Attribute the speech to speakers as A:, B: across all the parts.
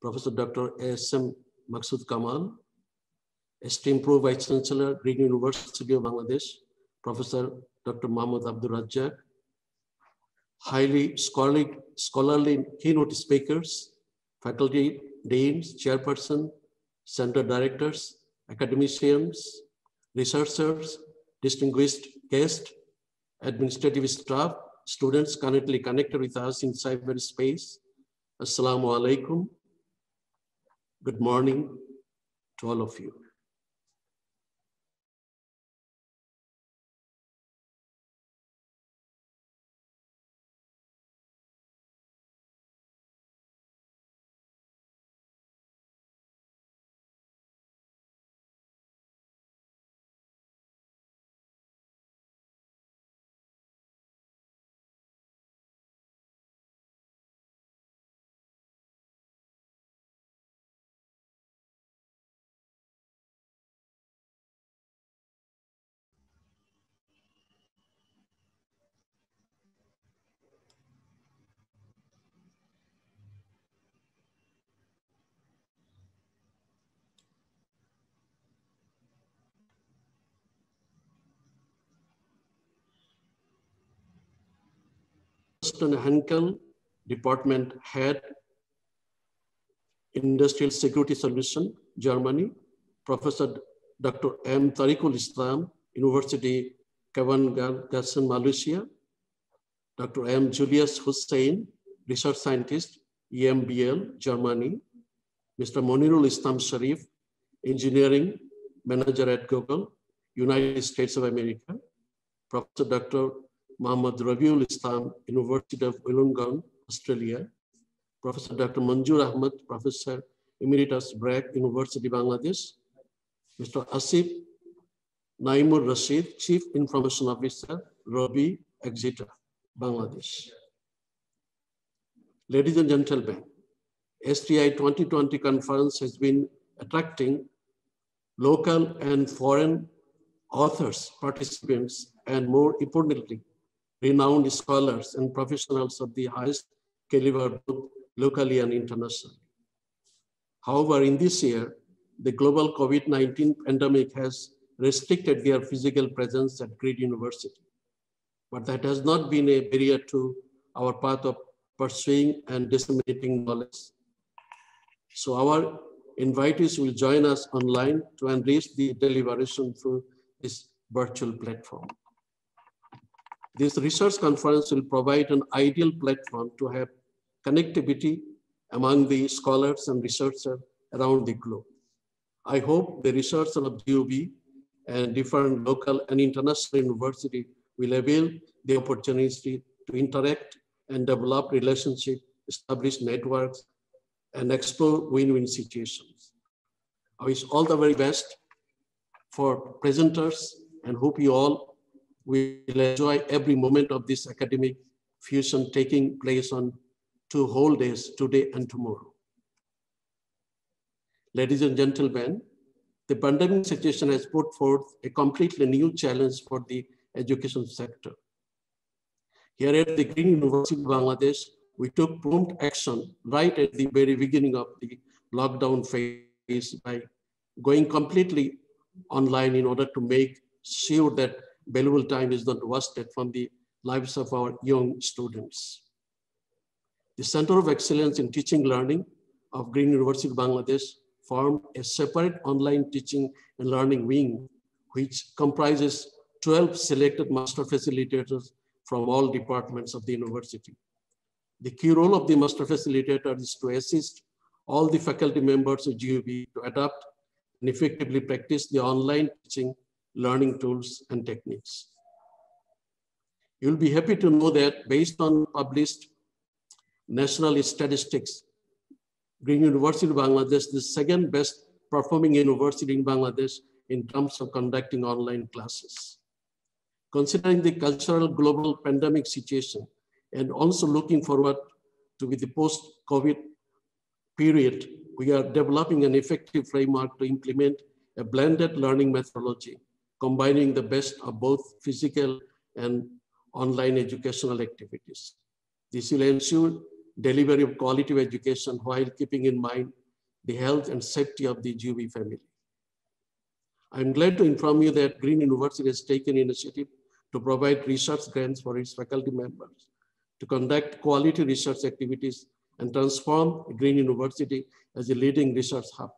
A: Professor Dr. A.S.M. Maksud Kamal, esteemed Pro Vice Chancellor, Green University of Bangladesh, Professor Dr. Mahmoud Abdul Razzaq, highly scholarly keynote speakers, faculty, deans, chairperson, center directors, academicians, researchers, distinguished guests, administrative staff, students currently connected with us in cyberspace. Assalamu alaikum. Good morning to all of you. Henkel, Department Head, Industrial Security Solution, Germany. Professor Dr. M. Tariqul Islam, University Kawangasem, Malaysia. Dr. M. Julius Hussein, Research Scientist, EMBL, Germany. Mr. Monirul Islam Sharif, Engineering Manager at Google, United States of America. Professor Dr. Muhammad Rabiul Islam, University of Wollongong, Australia. Professor Dr. Manjur Ahmad, Professor Emeritus BRAC, University Bangladesh. Mr. Asif Naimur Rashid, Chief Information Officer, Robi, Exeter, Bangladesh. Ladies and gentlemen, STI 2020 conference has been attracting local and foreign authors, participants, and more importantly, renowned scholars and professionals of the highest caliber, both locally and internationally. However, in this year, the global COVID-19 pandemic has restricted their physical presence at Green University. But that has not been a barrier to our path of pursuing and disseminating knowledge. So our invitees will join us online to enrich the deliberation through this virtual platform. This research conference will provide an ideal platform to have connectivity among the scholars and researchers around the globe. I hope the researchers of GUB and different local and international universities will avail the opportunity to interact and develop relationships, establish networks, and explore win-win situations. I wish all the very best for presenters and hope you all will enjoy every moment of this academic fusion taking place on 2 whole days, today and tomorrow. Ladies and gentlemen, the pandemic situation has put forth a completely new challenge for the education sector. Here at the Green University of Bangladesh, we took prompt action right at the very beginning of the lockdown phase by going completely online in order to make sure that valuable time is not wasted from the lives of our young students. The Center of Excellence in Teaching Learning of Green University of Bangladesh formed a separate online teaching and learning wing, which comprises 12 selected master facilitators from all departments of the university. The key role of the master facilitator is to assist all the faculty members of GUB to adapt and effectively practice the online teaching, learning tools and techniques. You'll be happy to know that based on published national statistics, Green University of Bangladesh is the second best performing university in Bangladesh in terms of conducting online classes. Considering the cultural global pandemic situation and also looking forward to the post-COVID period, we are developing an effective framework to implement a blended learning methodology, combining the best of both physical and online educational activities. This will ensure delivery of quality education while keeping in mind the health and safety of the GUB family. I'm glad to inform you that Green University has taken initiative to provide research grants for its faculty members to conduct quality research activities and transform Green University as a leading research hub.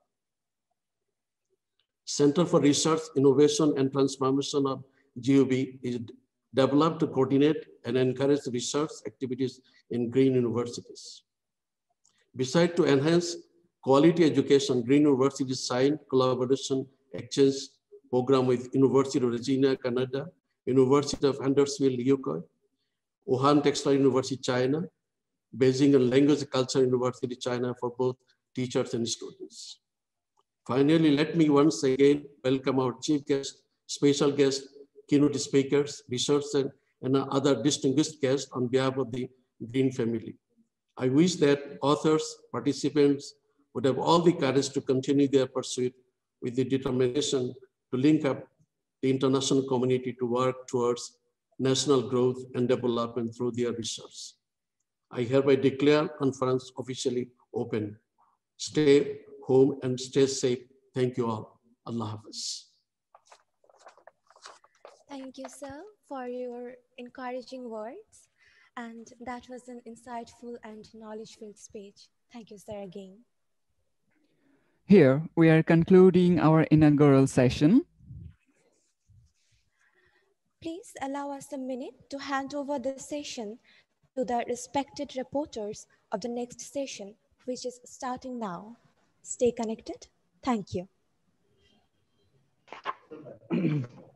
A: Center for Research, Innovation and Transformation of GUB is developed to coordinate and encourage research activities in green universities. Besides to enhance quality education, Green University signed collaboration exchange program with University of Regina, Canada, University of Huntersville, UK, Wuhan Textile University, China, Beijing and Language and Culture University, China for both teachers and students. Finally, let me once again welcome our chief guest, special guest, keynote speakers, researchers, and other distinguished guests on behalf of the Green family. I wish that authors, participants would have all the courage to continue their pursuit with the determination to link up the international community to work towards national growth and development through their research. I hereby declare conference officially open. Stay home and stay safe. Thank you all. Allah Hafiz.
B: Thank you, sir, for your encouraging words. And that was an insightful and knowledge-filled speech. Thank you, sir, again.
C: Here, we are concluding our inaugural session.
B: Please allow us a minute to hand over the session to the respected reporters of the next session, which is starting now. Stay connected. Thank you.